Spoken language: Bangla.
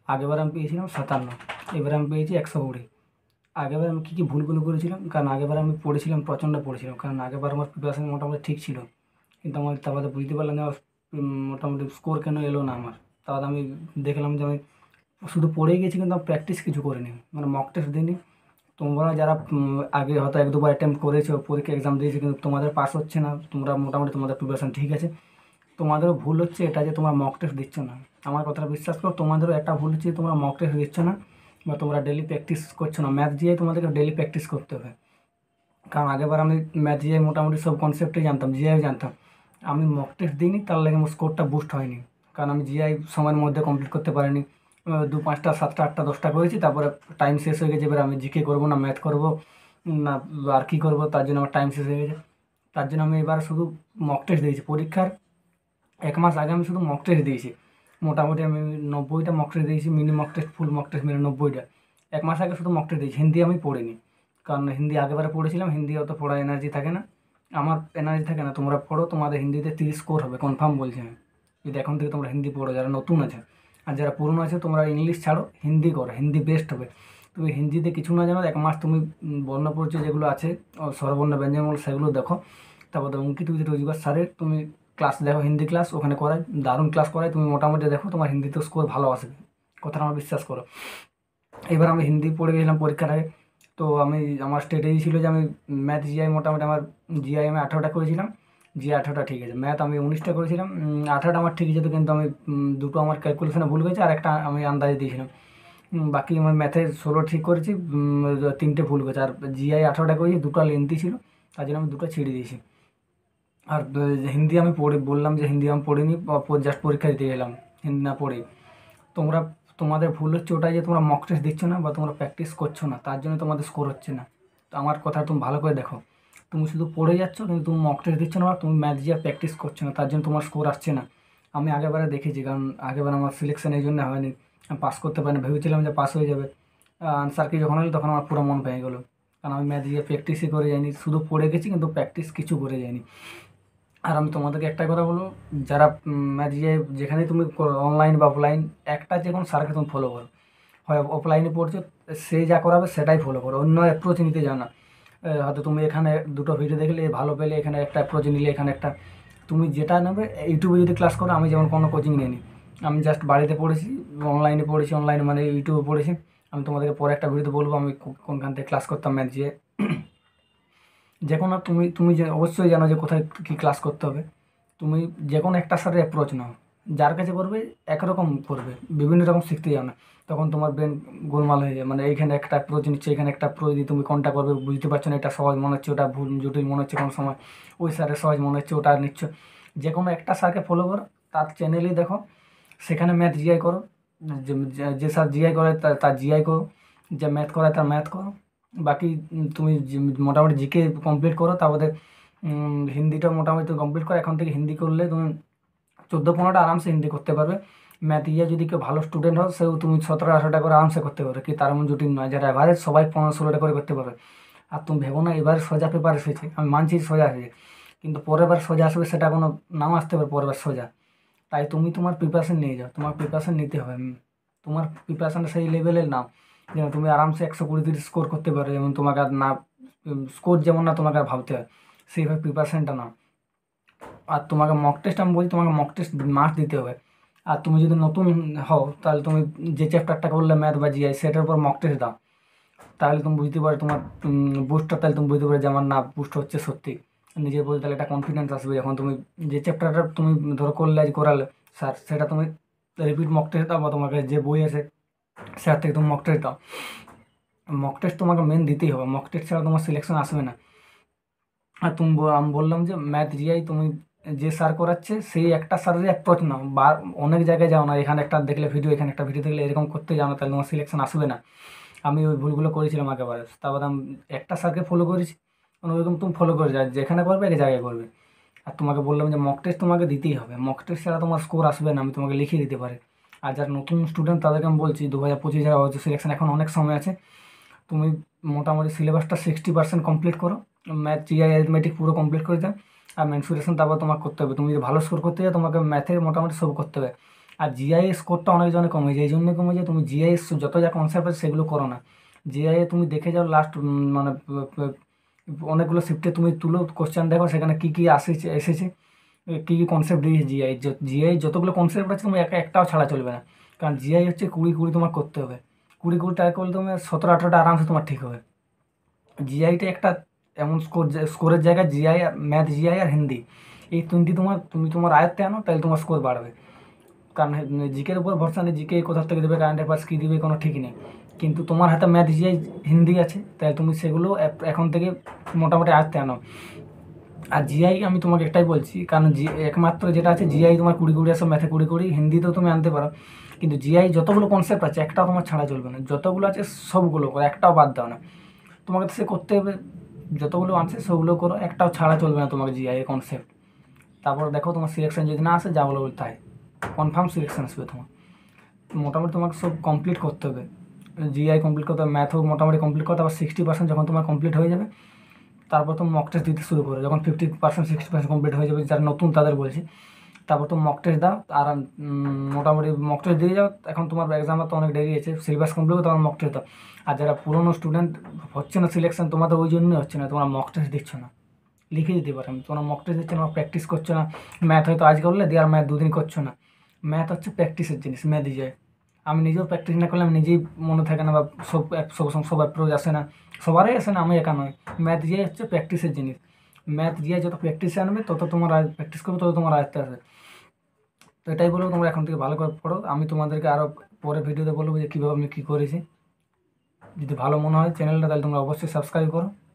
আগেবার আমি পেয়েছিলাম 57, এবারে আমি পেয়েছি 120। আগেবার আমি কী ভুলগুলো করেছিলাম, কারণ আগেবার আমি পড়েছিলাম, প্রচণ্ড পড়েছিলাম, কারণ আগেবার আমার প্রিপারেশন মোটামুটি ঠিক ছিল, কিন্তু আমার তারপরে বুঝতে পারলাম যে আমার মোটামুটি স্কোর কেন এলো না আমার। তারপরে আমি দেখলাম যে আমি শুধু পড়েই গেছি, কিন্তু আমি প্র্যাকটিস কিছু করিনি, মানে মক টেস্ট দিইনি। তোমরা যারা আগে হয়তো 1-2বার অ্যাটেম্প্ট করেছো, পরীক্ষা এক্সাম দিয়েছো, কিন্তু তোমাদের পাস হচ্ছে না, তোমরা মোটামুটি তোমাদের প্রিপারেশন ঠিক আছে, তোমাদেরও ভুল হচ্ছে এটা যে তোমরা মক টেস্ট দিচ্ছ না। আমার কথাটা বিশ্বাস করো, তোমাদেরও একটা ভুল হচ্ছে, তোমরা মক টেস্ট দিচ্ছ না বা তোমরা ডেলি প্র্যাকটিস করছো না। ম্যাথ জিআই তোমাদেরকে ডেলি প্র্যাকটিস করতে হবে, কারণ আগেবার আমি ম্যাথ জিআই মোটামুটি সব কনসেপ্টই জানতাম, জিআই জানতাম, আমি মক টেস্ট দিইনি, তার লাগে আমার স্কোরটা বুস্ট হয়নি, কারণ আমি জিআই সময়ের মধ্যে কমপ্লিট করতে পারিনি। 2-5টা 7টা 8টা 10টা করেছি, তারপরে টাইম শেষ হয়ে গেছে। এবার আমি জিকে করবো না ম্যাথ করবো না আর কী করবো, তার জন্য আমার টাইম শেষ হয়ে গেছে। তার জন্য আমি এবার শুধু মক টেস্ট দিয়েছি। পরীক্ষার 1 মাস আগে আমি শুধু মক টেস্ট দিয়েছি, মোটামুটি আমি 90টা মক টেস্ট দিয়েছি, mini mock test full mock test মিলে 90টা। 1 মাস আগে শুধু মক টেস্ট দিয়েছি। হিন্দি আমি পড়িনি, কারণ হিন্দি আগেবারে পড়েছিলাম, হিন্দি অত পড়ার এনার্জি থাকে না, আমার এনার্জি থাকে না। তোমরা পড়ো, তোমাদের হিন্দিতে 30 স্কোর হবে কনফার্ম বলছি আমি, যদি এখন থেকে তোমরা হিন্দি পড়ো যারা নতুন আছে। আর যারা পুরনো আছে তোমরা ইংলিশ ছাড়ো, হিন্দি করো, হিন্দি বেস্ট হবে। তুমি হিন্দিতে কিছু না জানো, 1 মাস তুমি বর্ণপরিচয় যেগুলো আছে, স্বরবর্ণ ব্যঞ্জনমূল, সেগুলো দেখো। তারপর অঙ্কিত উইথ রোজগার স্যারের তুমি ক্লাস দেখো, হিন্দি ক্লাস ওখানে করায়, দারুণ ক্লাস করায়, তুমি মোটামুটি দেখো তোমার হিন্দিতে স্কোর ভালো আসবে, কথাটা আমার বিশ্বাস করো। এবার আমি হিন্দি পড়ে গেছিলাম পরীক্ষার আগে, তো আমি আমার স্ট্র্যাটেজি ছিল যে আমি ম্যাথ জিআই মোটামুটি আমার জিআই আমি 18টা করেছিলাম, জিআই 18টা ঠিক আছে, ম্যাথ আমি 19টা করেছিলাম, 18টা আমার ঠিক যেত, কিন্তু আমি দুটো আমার ক্যালকুলেশনে ভুল গেছে আর একটা আমি আন্দাজে দিয়েছিলাম। বাকি আমার ম্যাথে 16 ঠিক করেছি, 3টে ভুল গেছে। আর জিআই 18টা করেছি, দুটো লেন্থি ছিল, তার জন্য আমি দুটো ছেড়ে দিয়েছি। আর হিন্দি আমি পড়ে বললাম যে হিন্দি আমি পড়িনি, জাস্ট পরীক্ষা দিতে গেলাম হিন্দি না পড়ে। তোমরা তোমাদের ভুল হচ্ছে ওটাই যে তোমরা মক টেস্ট দিচ্ছ না বা তোমরা প্র্যাকটিস করছো না, তার জন্য তোমাদের স্কোর হচ্ছে না। তো আমার কথা তুমি ভালো করে দেখো, তুমি শুধু পড়ে যাচ্ছ, কিন্তু তুমি মক টেস্ট দিচ্ছ না বা তুমি ম্যাথ দিয়ে প্র্যাকটিস করছো না, তার জন্য তোমার স্কোর আসছে না। আমি আগেবারে দেখেছি, কারণ আগেবার আমার সিলেকশন এই জন্য হয়নি, আমি পাস করতে পারিনি, ভেবেছিলাম যে পাস হয়ে যাবে। আনসার কি যখন হলো তখন আমার পুরো মন ভেঙে গেলো, কারণ আমি ম্যাথ দিয়ে প্র্যাকটিসই করে যাইনি, শুধু পড়ে গেছি কিন্তু প্র্যাকটিস কিছু করে যাইনি। আর আমি তোমাদেরকে একটাই কথা বলবো, যারা যে যেখানে তুমি অনলাইন বা অফলাইন, একটা যে কোনো স্যারকে তুমি ফলো করো, হয় অফলাইনে পড়ছো, সে যা করাবে সেটাই ফলো করো, অন্য অ্যাপ্রোচ নিতে যাও না। হয়তো তুমি এখানে দুটো ভিডিও দেখলে ভালো পেলে এখানে একটা অ্যাপ্রোচ নিলে, এখানে একটা, তুমি যেটা নেবে ইউটিউবে যদি ক্লাস করো, আমি যেমন কোনো কোচিং নিইনি, আমি জাস্ট বাড়িতে পড়েছি, অনলাইনে পড়েছি, অনলাইনে মানে ইউটিউবে পড়েছি। আমি তোমাদেরকে পরে একটা ভিডিওতে বলবো আমি কোনখান থেকে ক্লাস করতাম ম্যাথ দিয়ে। যে কোনো তুমি তুমি যে অবশ্যই জানো যে কোথায় কী ক্লাস করতে হবে। তুমি যে কোনো একটা স্যারের অ্যাপ্রোচ নাও, যার কাছে করবে একরকম করবে, বিভিন্ন রকম শিখতে যাও না, তখন তোমার ব্রেন গোলমাল হয়ে যায়। মানে এইখানে একটা অ্যাপ্রোচ নিচ্ছে, এখানে একটা অ্যাপ্রোচ দিয়ে তুমি কোনটা করবে বুঝতে পারছো না, এটা সহজ মনে হচ্ছে, ওটা ভুল জটিল মনে হচ্ছে কোনো সময়, ওই স্যারের সহজ মনে হচ্ছে, ওটা নিচ্ছ। যে কোনো একটা স্যারকে ফলো করো, তার চ্যানেলেই দেখো, সেখানে ম্যাথ জিআই করো, যে যে স্যার জিআই করে তার জিআই করো, যে ম্যাথ করায় তার ম্যাথ করো। বাকি তুমি মোটামুটি জিকে কমপ্লিট করো, তারপরে হিন্দিটা মোটামুটি তুমি কমপ্লিট করো। এখন থেকে হিন্দি করলে তুমি 14-15টা আরামসে হিন্দি করতে পারবে। ম্যাথ ইয়ে যদি কেউ ভালো স্টুডেন্ট হও, সেও তুমি 17-18টা করে আরামসে করতে পারবে, কি তার এমন জটিল নয়। যারা এভারেজ সবাই 15-16টা করে করতে পারবে। আর তুমি ভেবো না এবার সোজা পেপার এসেছে, আমি মানছি সোজা হয়েছে, কিন্তু পরের বার সোজা আসবে সেটা কোনো নাও আসতে পারে পরের বার সোজা। তাই তুমি তোমার প্রিপারেশন নিয়ে যাও, তোমার প্রিপারেশন নিতে হবে, তোমার প্রিপারেশনটা সেই লেভেলের নাও যেন তুমি আরামসে 120 স্কোর করতে পারো। যেমন তোমাকে আর না স্কোর যেমন না তোমাকে আর ভাবতে হয়, সেইভাবে প্রিপারেশনটা নাও। আর তোমাকে মক টেস্ট আমি বলছি, তোমাকে মক টেস্ট মাস্ট দিতে হবে। আর তুমি যদি নতুন হও, তাহলে তুমি যে চ্যাপ্টারটা করলে ম্যাথ বা জিআই, সেটার উপর মক টেস্ট দাও, তাহলে তুমি বুঝতে পারো তোমার বুস্টটা, তাহলে তুমি বুঝতে পারো যে আমার না বুস্ট হচ্ছে সত্যি, নিজের প্রতি তাহলে একটা কনফিডেন্স আসবে। যখন তুমি যে চ্যাপ্টারটা তুমি ধরো করলে আজ করালে স্যার, সেটা তুমি রিপিট মক টেস্ট দাও, বা তোমাকে যে বই আছে সেটার থেকে তুমি মক টেস্ট দাও। মক টেস্ট তোমাকে মেন দিতেই হবে, মক টেস্ট ছাড়া তোমার সিলেকশন আসবে না। আর আমি বললাম যে ম্যাথ জিআই তুমি যে স্যার করাচ্ছে সেই একটা স্যারের অ্যাপ্রোচ নাও, বা অনেক জায়গায় যাও না, এখানে একটা দেখলে ভিডিও, এখানে একটা ভিডিও দেখলে এরকম করতে যাও না, তাহলে তোমার সিলেকশন আসবে না। আমি ওই ভুলগুলো করেছিলাম আগেবারে, তারপর আমি একটা স্যারকে ফলো করেছি, ওরকম তুমি ফলো করে যাও, যেখানে করবে এক জায়গায় করবে। আর তোমাকে বললাম যে মক টেস্ট তোমাকে দিতেই হবে, মক টেস্ট ছাড়া তোমার স্কোর আসবে না, আমি তোমাকে লিখিয়ে দিতে পারি। আর যারা নতুন স্টুডেন্ট তাদেরকে আমি বলছি 2025 যারা হচ্ছে সিলেকশন, এখন অনেক সময় আছে, তুমি মোটামুটি সিলেবাসটা 60% কমপ্লিট করো, ম্যাথ জিআই অ্যারিথমেটিক পুরো কমপ্লিট করে দাও, আর মেনসুরেশন তারপর তোমাকে করতে হবে। তুমি যদি ভালো স্কোর করতে চাও, তোমাকে ম্যাথে মোটামুটি সব করতে হবে। আর জিআই স্কোরটা অনেক জনে কমে যায়, এই জন্য কমে যায় তুমি জিআই যত যা কনসেপ্ট আছে সেগুলো করো না। জিআই তুমি দেখে যাও লাস্ট মানে অনেকগুলো শিফটে তুমি তুলো কোশ্চেন দেখো সেখানে কী কী এসেছে, কী কী কনসেপ্ট দিয়েছে জিআই। জিআই যতগুলো কনসেপ্ট আছে তুমি একটাও ছাড়া চলবে না, কারণ জিআই হচ্ছে 20-20 তোমার করতে হবে। 20-20 ট্রাই করলে তুমি 17-18টা আরামসে তোমার ঠিক হবে। জিআইটা একটা এমন স্কোরের জায়গায়, জিআই আর ম্যাথ, জিআই আর হিন্দি, এই তিনটি তুমি তোমার আয়ত্তে আনো, তাহলে তোমার স্কোর বাড়বে। কারণ জিকের উপর ভরসা নেই, জিকে কোথা থেকে দেবে, কারেন্ট অ্যাফেয়ার্স কী দেবে কোনো ঠিক নেই। কিন্তু তোমার হাতে ম্যাথ, জিআই, হিন্দি আছে, তাই তুমি সেগুলো এখন থেকে মোটামুটি আয়ত্তে আনো। আর জিআই আমি তোমাকে একটাই বলছি, কারণ একমাত্র যেটা আছে জিআই তোমার 20-20 আসে, ম্যাথে 20-20, হিন্দিতেও তুমি আনতে পারো, কিন্তু জিআই যতগুলো কনসেপ্ট আছে একটাও তোমার ছাড়া চলবে না, যতগুলো আছে সবগুলো করো, একটাও বাদ দাও না। তোমাকে তো সে করতে হবে, যতগুলো আছে সেগুলো করো, একটাও ছাড়া চলবে না তোমাকে জিআই কনসেপ্ট। তারপর দেখো তোমার সিলেকশন যদি না আসে, যা বলো তাই, কনফার্ম সিলেকশন আসবে তোমার। মোটামুটি তোমাকে সব কমপ্লিট করতে হবে, জিআই কমপ্লিট করতে হবে, ম্যাথও মোটামুটি কমপ্লিট করতে হবে। 60% যখন তোমার কমপ্লিট হয়ে যাবে, তারপর তুমি মক টেস্ট দিতে শুরু করো। যখন 50% 60% কমপ্লিট হয়ে যাবে, যারা নতুন তাদের বলছি, তারপর তুমি মক টেস্ট দাও। আর মোটামুটি মক টেস্ট দিয়ে যাও, এখন তোমার এক্সামের তো অনেক দেরি আছে, সিলেবাস কমপ্লিট হবে তখন মক টেস্ট দাও। আর যারা পুরোনো স্টুডেন্ট হচ্ছে না সিলেকশন, তোমাদের ওই জন্যই হচ্ছে না, তোমরা মক টেস্ট দিচ্ছ না। লিখে দিতে পারো, আমি তোমরা মক টেস্ট দিচ্ছ না, প্র্যাকটিস করছো না। ম্যাথ হয়তো আজ করলে দিয়ে আর ম্যাথ দুদিন করছো না। ম্যাথ হচ্ছে প্র্যাকটিসের জিনিস, ম্যাথ যায়। আমি নিজেও প্র্যাকটিস না করলে আমি নিজেই মনে থাকে না, বা সব অ্যাপ্রোচ আসে না, সবারই আসে না, আমি একা নয়। ম্যাথ দিয়ে হচ্ছে প্র্যাকটিসের জিনিস। ম্যাথ দিয়ে যত প্র্যাকটিসে আনবে, তত তোমার প্র্যাকটিস করবে, তত তোমার আয়ত্তে আসবে। তো এটাই বলবো, তোমরা এখন থেকে ভালো করে পড়ো। আমি তোমাদেরকে আরও পরে ভিডিওতে বলবো যে কীভাবে আমি কী করেছি। যদি ভালো মনে হয় চ্যানেলটা, তাহলে তোমরা অবশ্যই সাবস্ক্রাইব করো।